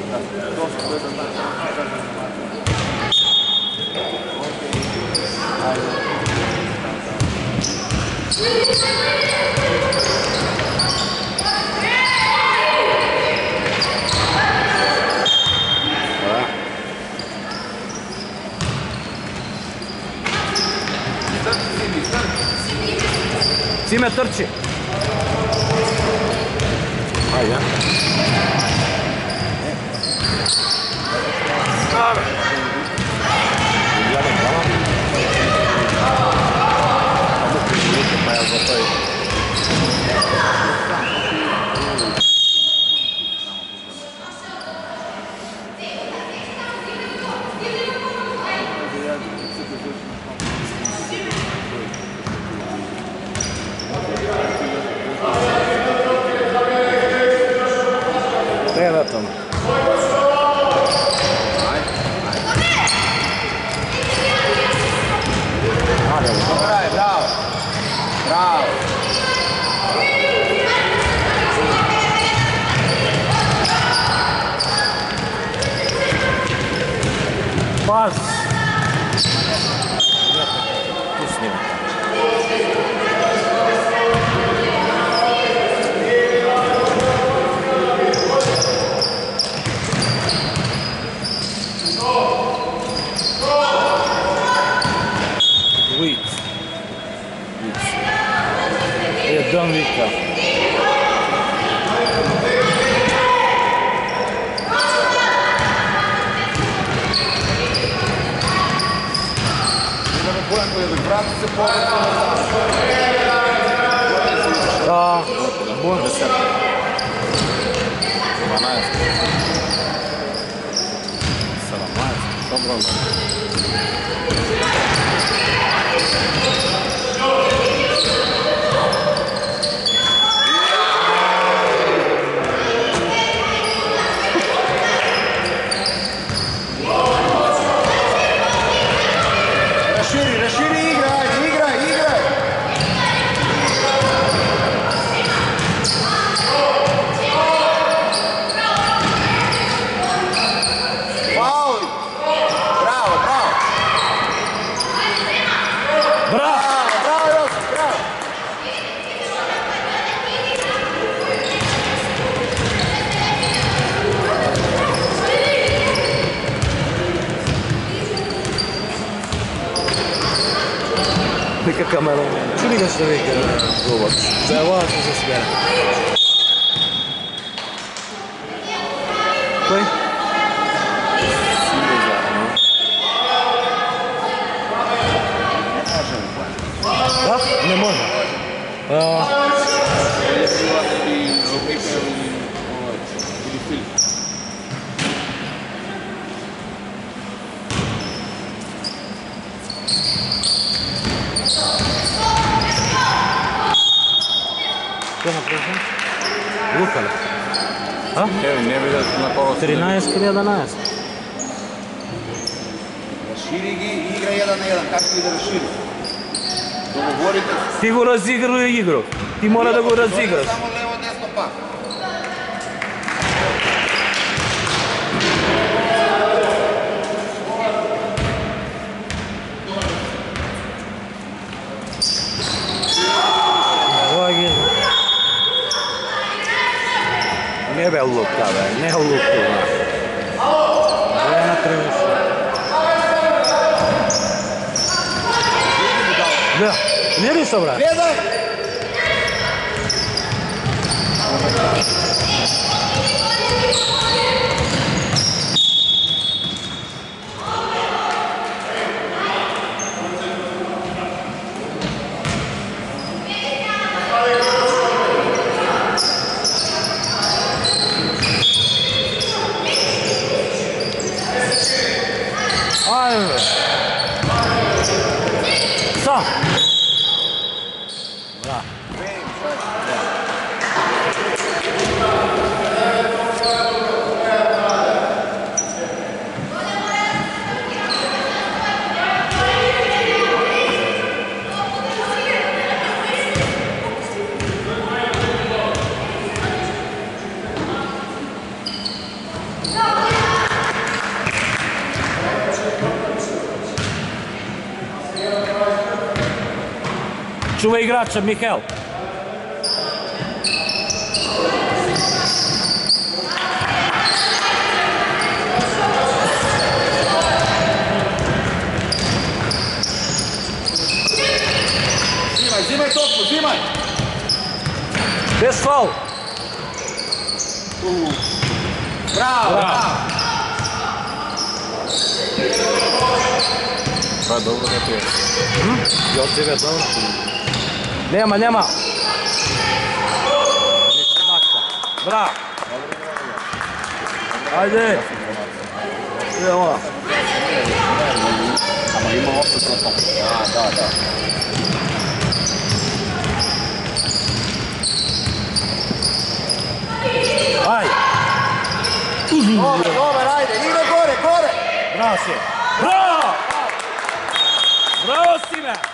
Sime trči. Ajde. Gledam tamo. Ovo priživite pa ja gotovi. Treba tamo. Bravo. Bravo. Pas. Tu snimam. Don Vika. Da, bun. 12. Dobro. Raširi, igraj! Faul! Bravo! Bravo, Josip, bravo! Neka kamera. Čuli ga što veka govor. Da je važno za sve. Koji? Da? Ne može. Što napravim? Lukale. A? Ne vidio na kogo 13 ili 11. Raširi gi, igra 1 na 1, kako ide Raširi? Dogovorite se. Ti go razigruju igru. Ti mora da go razigraš. Samo levo, desno, pa. Ne be luka, ne u luku. Ne trebaš. Da, ne bi se vratio. Gledaj! Ajde. Sam. Da. No! Čuvaj igrača, Mihel. Zimaj topku, zimaj! Bez faul. Bravo, bravo! Pa dobro ne pije. Još 9, dobro? Nema. Bravo. Ajde. Idemo. Ama ima opet za to. Da. Ajde. Dobar, ajde, ide gore! Bravo si. Bravo! Bravo Sime!